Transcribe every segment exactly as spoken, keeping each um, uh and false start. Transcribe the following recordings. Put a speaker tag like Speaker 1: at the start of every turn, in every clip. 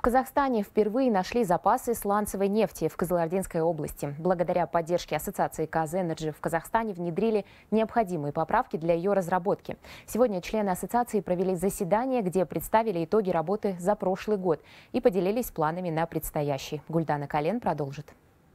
Speaker 1: Казахстане впервые нашли запасы сланцевой нефти в Кызылординской области. Благодаря поддержке ассоциации «Казэнерджи» в Казахстане внедрили необходимые поправки для ее разработки. Сегодня члены ассоциации провели заседание, где представили итоги работы за прошлый год и поделились планами на предстоящий. Гульдана Кален продолжит.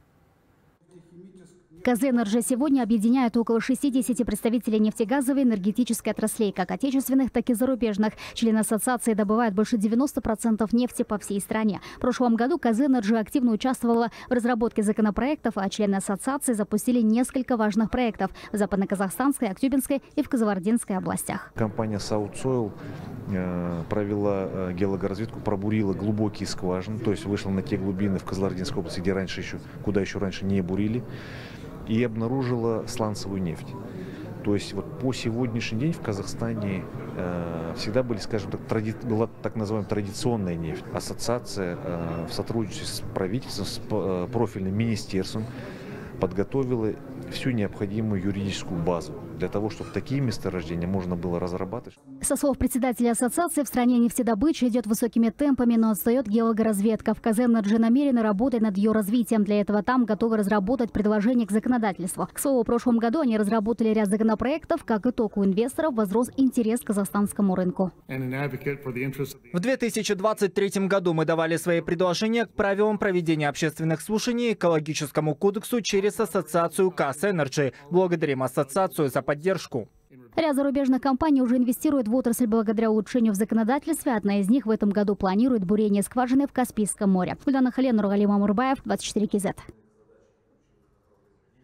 Speaker 2: «Казэнерджи» сегодня объединяет около шестидесяти представителей нефтегазовой и энергетической отраслей, как отечественных, так и зарубежных. Члены ассоциации добывают больше девяноста процентов нефти по всей стране. В прошлом году «Казэнерджи» активно участвовала в разработке законопроектов, а члены ассоциации запустили несколько важных проектов в Западно-Казахстанской, Актюбинской и в Кызылординской областях.
Speaker 3: Компания «Саутсойл» провела геологоразведку, пробурила глубокие скважины, то есть вышла на те глубины в Кызылординской области, где раньше еще, куда еще раньше не бурили, и обнаружила сланцевую нефть. То есть вот по сегодняшний день в Казахстане э, всегда были, скажем так, тради... была так называемая традиционная нефть. Ассоциация э, в сотрудничестве с правительством, с э, профильным министерством подготовила всю необходимую юридическую базу для того, чтобы такие месторождения можно было разрабатывать.
Speaker 2: Со слов председателя ассоциации, в стране нефтедобыча идет высокими темпами, но отстает геологоразведка. В «Казэнерджи» намерены работать над ее развитием. Для этого там готовы разработать предложение к законодательству. К слову, в прошлом году они разработали ряд законопроектов. Как итог, у инвесторов возрос интерес к казахстанскому рынку.
Speaker 4: В две тысячи двадцать третьем году мы давали свои предложения к правилам проведения общественных слушаний, экологическому кодексу через ассоциацию «Казэнерджи». Благодарим ассоциацию за поддержку.
Speaker 2: Ряд зарубежных компаний уже инвестирует в отрасль благодаря улучшению в законодательстве. Одна из них в этом году планирует бурение скважины в Каспийском море. Гульдана Кален, Нургали Мамурбаев, двадцать четыре кей зет.